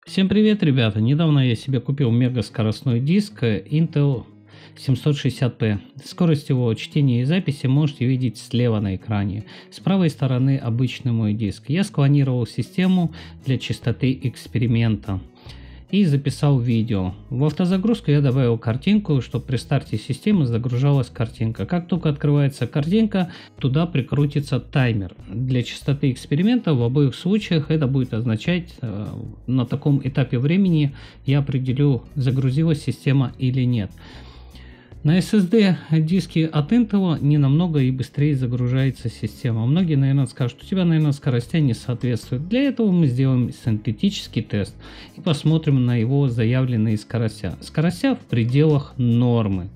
Всем привет, ребята! Недавно я себе купил мегаскоростной диск Intel 760p. Скорость его чтения и записи можете видеть слева на экране. С правой стороны обычный мой диск. Я склонировал систему для чистоты эксперимента и записал видео. В автозагрузку я добавил картинку, чтобы при старте системы загружалась картинка. Как только открывается картинка, туда прикрутится таймер. Для частоты эксперимента в обоих случаях это будет означать, на таком этапе времени я определю, загрузилась система или нет. На SSD диске от Intel не намного и быстрее загружается система. Многие, наверное, скажут, у тебя, наверное, скоростя не соответствует. Для этого мы сделаем синтетический тест и посмотрим на его заявленные скоростя. Скоростя в пределах нормы.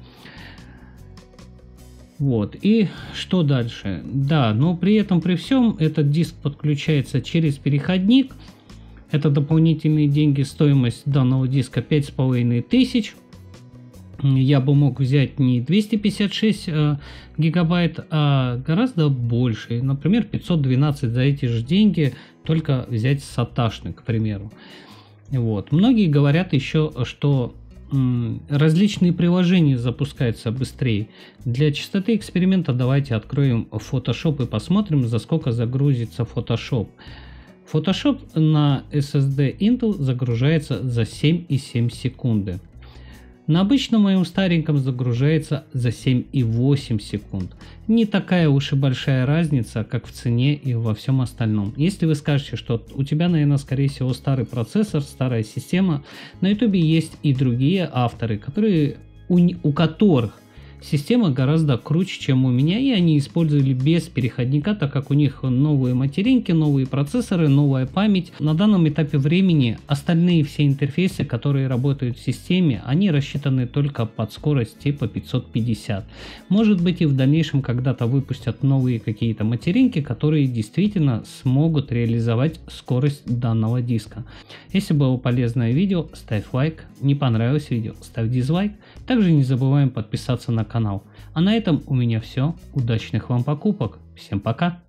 Вот, и что дальше? Да, но при этом, при всем, этот диск подключается через переходник. Это дополнительные деньги, стоимость данного диска 5500. Я бы мог взять не 256 гигабайт, а гораздо больше. Например, 512 за эти же деньги, только взять саташный, к примеру. Вот. Многие говорят еще, что различные приложения запускаются быстрее. Для чистоты эксперимента давайте откроем Photoshop и посмотрим, за сколько загрузится Photoshop. Photoshop на SSD Intel загружается за 7,7 секунды. На обычном моем стареньком загружается за 7,8 секунд. Не такая уж и большая разница, как в цене и во всем остальном. Если вы скажете, что у тебя, наверное, скорее всего старый процессор, старая система, на YouTube есть и другие авторы, у которых система гораздо круче, чем у меня, и они использовали без переходника, так как у них новые материнки, новые процессоры, новая память. На данном этапе времени остальные все интерфейсы, которые работают в системе, они рассчитаны только под скорость типа 550. Может быть, и в дальнейшем когда-то выпустят новые какие-то материнки, которые действительно смогут реализовать скорость данного диска. Если было полезное видео, ставь лайк. Не понравилось видео, ставь дизлайк. Также не забываем подписаться на канал. А на этом у меня все. Удачных вам покупок. Всем пока.